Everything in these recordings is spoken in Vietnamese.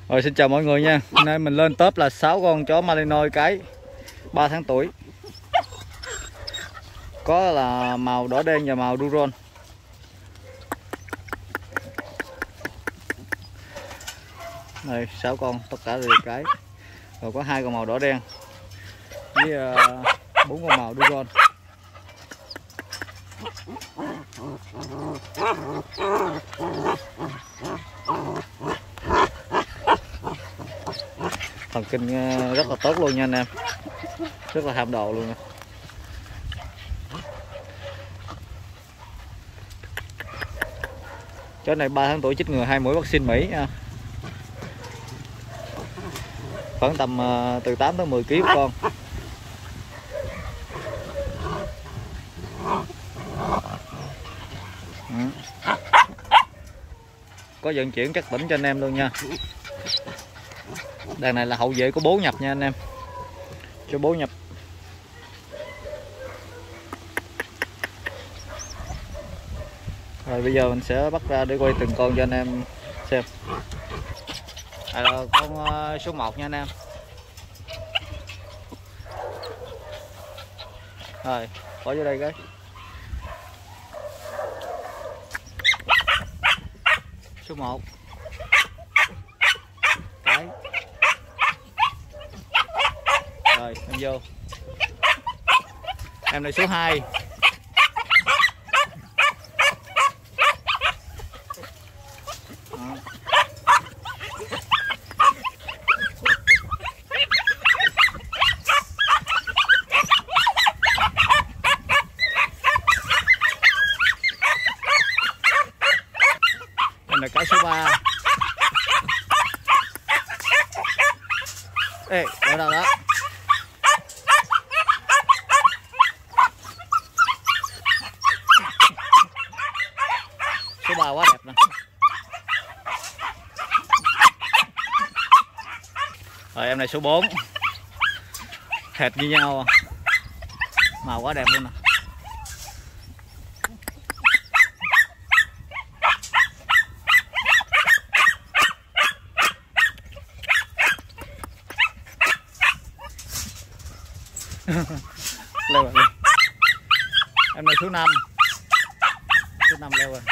Rồi xin chào mọi người nha. Hôm nay mình lên top là 6 con chó Malinois cái 3 tháng tuổi. Có là màu đỏ đen và màu Duron. Đây 6 con tất cả đều cái. Rồi có 2 con màu đỏ đen với 4 con màu Duron. Thần kinh rất là tốt luôn nha anh em, rất là ham đồ luôn nè. Chó này 3 tháng tuổi, chích ngừa 2 mũi vaccine Mỹ nha. Khoảng tầm từ 8 tới 10 kg một con. Có vận chuyển các tỉnh cho anh em luôn nha. Đàn này là hậu vệ của bố nhập nha anh em, cho bố nhập. Rồi bây giờ mình sẽ bắt ra để quay từng con cho anh em xem. Con số 1 nha anh em. Rồi bỏ vô đây cái. Số 1 cái. Rồi em vô. Em này số 2. Em là cái số 3. Ê, ở đâu đó. Số 3 quá đẹp nè. Rồi em này số 4. Hệt như nhau, màu quá đẹp luôn nè. Leo rồi. Em này số 5. Số 5 leo rồi.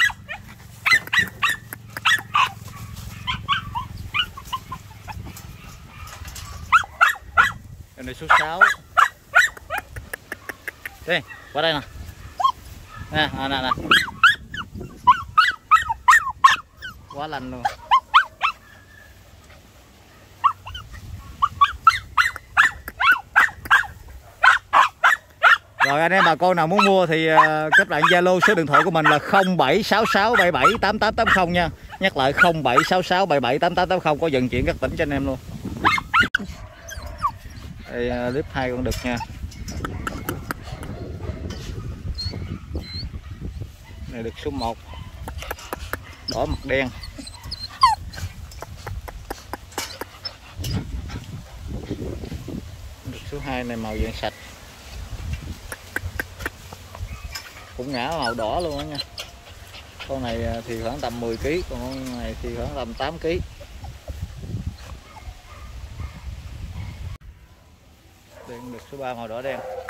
Em này số 6. Đây, qua đây nè. Nè, nè. Quá lành luôn. Rồi anh em bà con nào muốn mua thì kết bạn Zalo, số điện thoại của mình là 0766778880 nha. Nhắc lại 0766778880, có vận chuyển các tỉnh cho anh em luôn. Đây clip 2 con đực nha. Này đực số 1. Đỏ mặt đen. Đực số 2 này màu vàng sạch. Cũng ngã màu đỏ luôn đó nha. Con này thì khoảng tầm 10 kg, còn con này thì khoảng tầm 8 kg. Đây được số 3 màu đỏ đen.